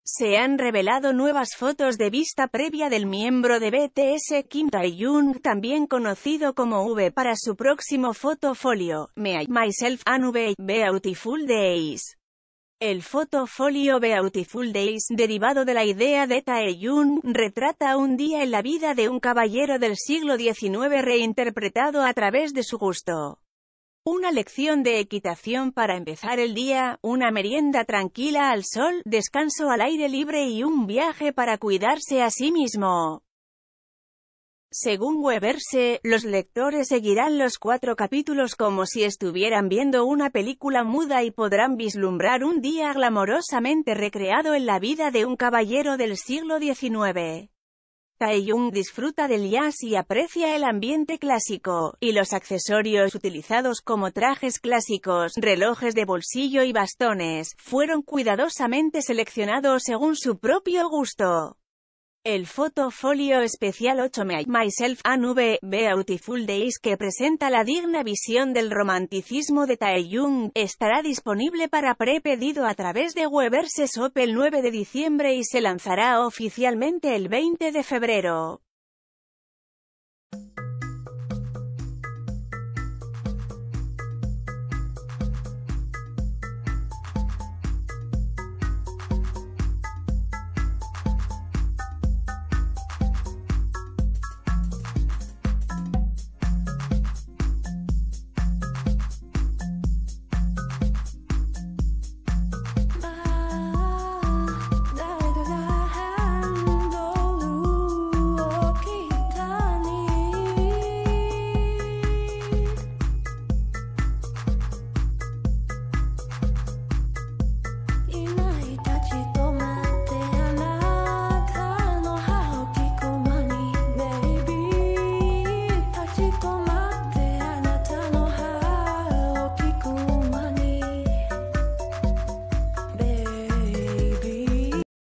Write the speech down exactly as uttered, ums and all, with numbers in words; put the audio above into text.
Se han revelado nuevas fotos de vista previa del miembro de B T S Kim Tae-young, también conocido como V, para su próximo fotofolio, Me, Myself and V, Beautiful Days. El fotofolio Beautiful Days, derivado de la idea de Tae-young, retrata un día en la vida de un caballero del siglo diecinueve reinterpretado a través de su gusto. Una lección de equitación para empezar el día, una merienda tranquila al sol, descanso al aire libre y un viaje para cuidarse a sí mismo. Según Weverse, los lectores seguirán los cuatro capítulos como si estuvieran viendo una película muda y podrán vislumbrar un día glamorosamente recreado en la vida de un caballero del siglo diecinueve. Tae-young disfruta del jazz y aprecia el ambiente clásico, y los accesorios utilizados como trajes clásicos, relojes de bolsillo y bastones, fueron cuidadosamente seleccionados según su propio gusto. El fotofolio especial ocho Me, Myself and V, Beautiful Days, que presenta la digna visión del romanticismo de Tae-young, estará disponible para pre-pedido a través de Weverse Shop el nueve de diciembre y se lanzará oficialmente el veinte de febrero.